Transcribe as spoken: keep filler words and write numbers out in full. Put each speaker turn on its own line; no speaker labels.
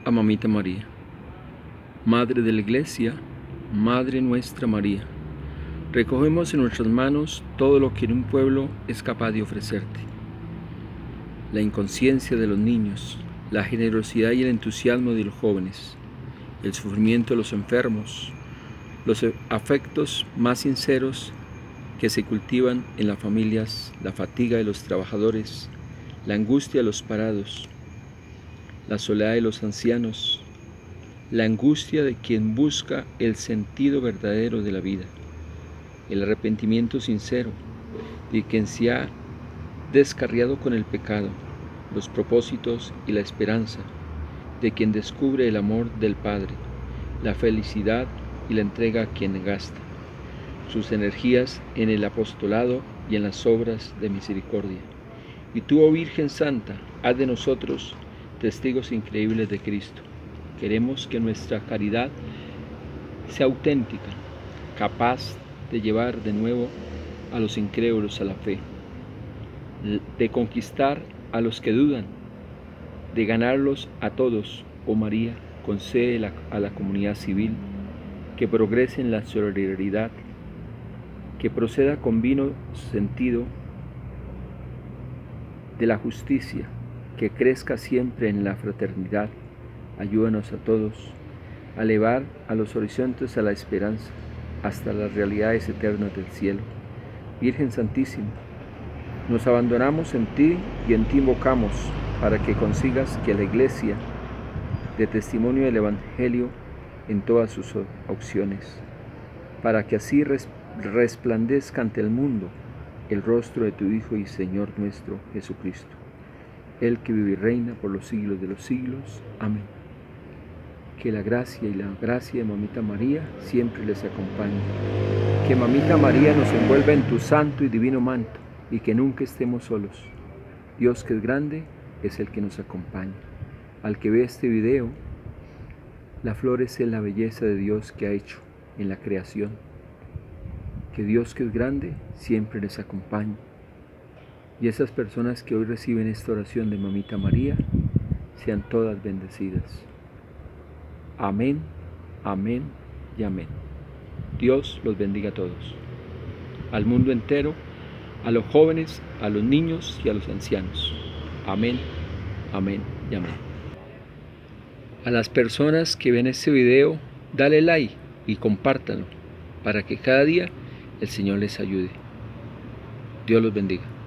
a Mamita María. Madre de la Iglesia, Madre nuestra María, recogemos en nuestras manos todo lo que en un pueblo es capaz de ofrecerte. La inconsciencia de los niños, la generosidad y el entusiasmo de los jóvenes, el sufrimiento de los enfermos, los afectos más sinceros que se cultivan en las familias, la fatiga de los trabajadores, la angustia de los parados, la soledad de los ancianos, la angustia de quien busca el sentido verdadero de la vida, el arrepentimiento sincero de quien se ha descarriado con el pecado, los propósitos y la esperanza de quien descubre el amor del Padre, la felicidad y la entrega a quien gasta sus energías en el apostolado y en las obras de misericordia. Y tú, oh Virgen Santa, haz de nosotros testigos increíbles de Cristo. Queremos que nuestra caridad sea auténtica, capaz de llevar de nuevo a los incrédulos a la fe, de conquistar a los que dudan, de ganarlos a todos. Oh María, concede a la comunidad civil que progrese en la solidaridad, que proceda con vino sentido de la justicia, que crezca siempre en la fraternidad. Ayúdanos a todos a elevar a los horizontes a la esperanza, hasta las realidades eternas del cielo. Virgen Santísima, nos abandonamos en ti y en ti invocamos para que consigas que la Iglesia dé testimonio del Evangelio en todas sus opciones, para que así resplandezca ante el mundo el rostro de tu Hijo y Señor nuestro Jesucristo, Él que vive y reina por los siglos de los siglos. Amén. Que la gracia y la gracia de Mamita María siempre les acompañe. Que Mamita María nos envuelva en tu santo y divino manto y que nunca estemos solos. Dios, que es grande, es el que nos acompaña. Al que ve este video, la flor es la belleza de Dios que ha hecho en la creación. Que Dios, que es grande, siempre les acompañe. Y esas personas que hoy reciben esta oración de Mamita María, sean todas bendecidas. Amén, amén y amén. Dios los bendiga a todos, al mundo entero, a los jóvenes, a los niños y a los ancianos. Amén, amén y amén. A las personas que ven este video, dale like y compártanlo para que cada día el Señor les ayude. Dios los bendiga.